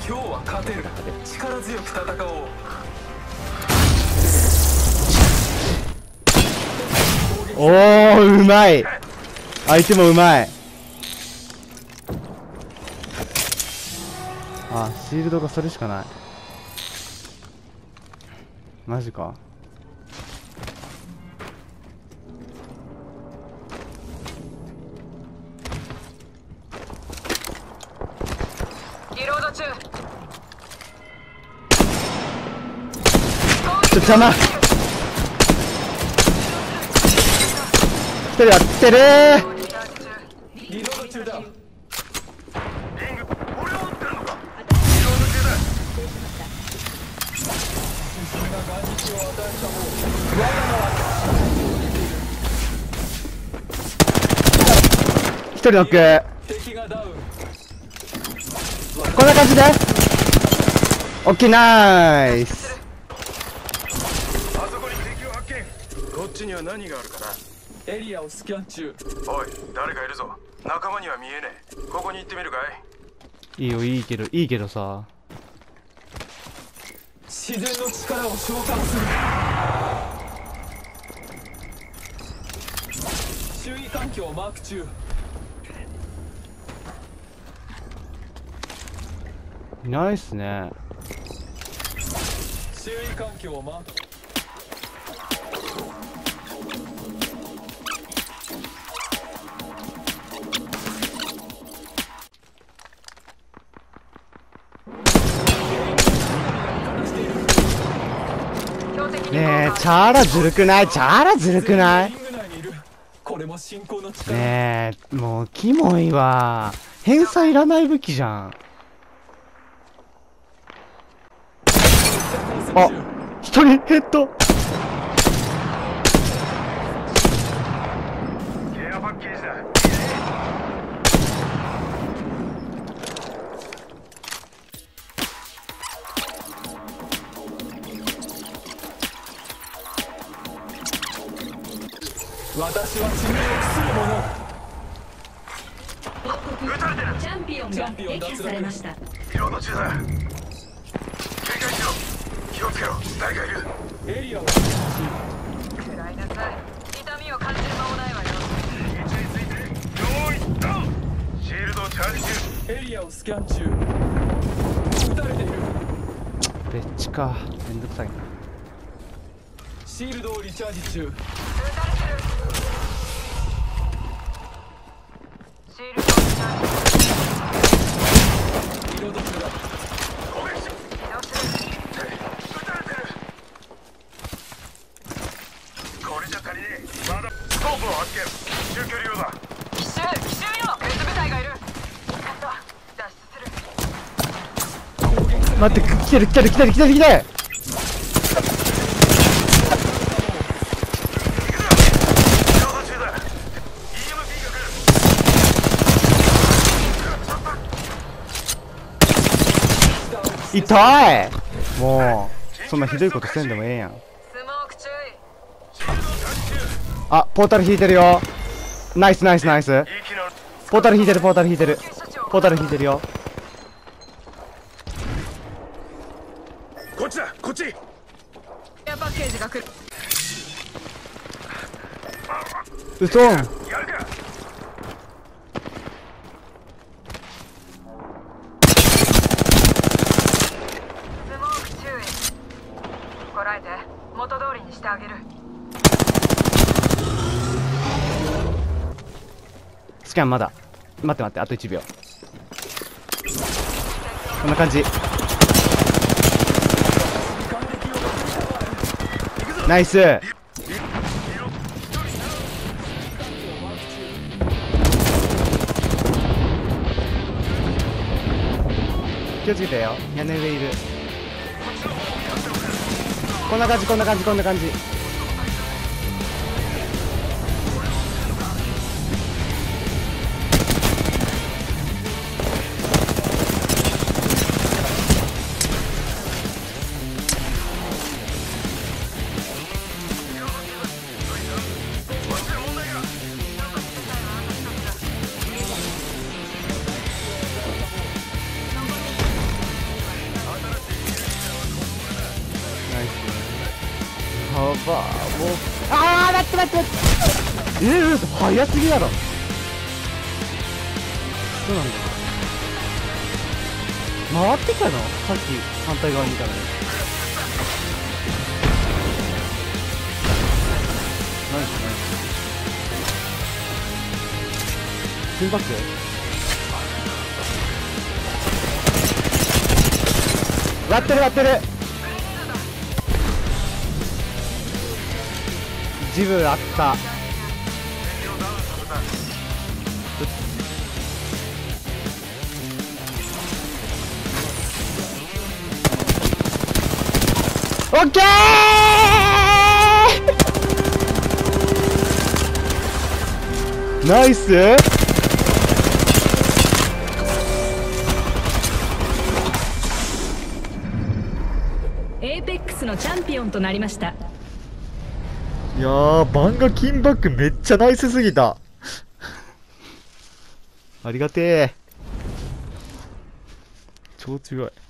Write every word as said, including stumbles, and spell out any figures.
今日は勝てる。力強く戦おう。 おー、うまい。相手もうまい。あ、シールドがそれしかない。マジか。 リロード中。 ちょ、邪魔。一人やってるー。 リロード中だ。 リング、俺を撃ってるのか。リロード中だ。 君が眼力を与えたもう我が名は一人ノック。 敵がダウン。 こんな感じでオッケー、ナイス。 あそこに敵を発見。こっちには何があるかな。 エリアをスキャン中。 おい、誰かいるぞ。仲間には見えねえ。ここに行ってみるかい。 いいよ、いいけど、いいけどさ。 自然の力を召喚する。周囲環境をマーク中。 いないっすね。 周囲環境をマーク。 ねえ、チャーラずるくない？チャーラずるくない？ これも信仰の力。 ねえ、もうキモいわ。返済いらない武器じゃん。あ、一人ヘッド。 ケアパッケージだ。 私は血に服するもの。 撃たれてる。 チャンピオンが撃破されました。 リロード中だ。警戒しろ。気をつけろ。誰かいる。 エリアを食らいなさい。痛みを感じる間もないわよ。 位置について用意ドン。シールドをチャージ中。 エリアをスキャン中。撃たれている。 ベッチか。めんどくさいな。 シールドをリチャージ中。 撃たれてる。シールドをリチャージ。 リロード中だ。 攻撃し。 移動する。 撃たれてる。これじゃ足りねえ。まだスコープを発見。中距離用だ。 奇襲奇襲よ。別部隊がいる。やった脱出する。 待って、来てる来てる来てる来てる来てる。痛い。もうそんなひどいことせんでもええやん。 スモーク注意。 あ、ポータル引いてるよ。ナイスナイスナイス。ポータル引いてるポータル引いてるポータル引いてるよ。 こっちだ、こっち。 ケアパッケージが来る。 うそん。 やるか。 スモーク注意。こらえて元通りにしてあげる。 スキャンまだ。待って待って、あといちびょう。こんな感じ。ナイス。気をつけてよ。屋根上いる。こんな感じこんな感じこんな感じ。 ばもうあー待って待って待ってえー、早すぎだろそうなんだ回ってきたのさっき反対側にいたのにナイスナイス金バック割ってる割ってるジブあったオッケーナイスエーペックスのチャンピオンとなりました。 いやー、バンガ金バックめっちゃナイスすぎた。 ありがてえ超強い。